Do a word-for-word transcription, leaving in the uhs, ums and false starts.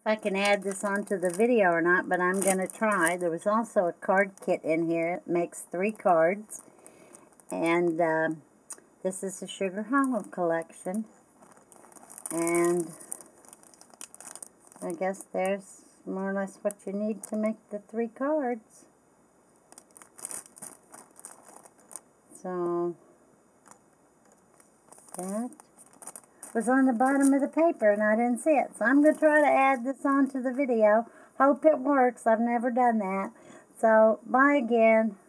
I can add this onto the video or not, but I'm going to try. There was also a card kit in here. It makes three cards. And uh, this is the Sugar Hollow collection. And I guess there's more or less what you need to make the three cards. So that was on the bottom of the paper and I didn't see it. So I'm going to try to add this onto the video. Hope it works. I've never done that. So bye again.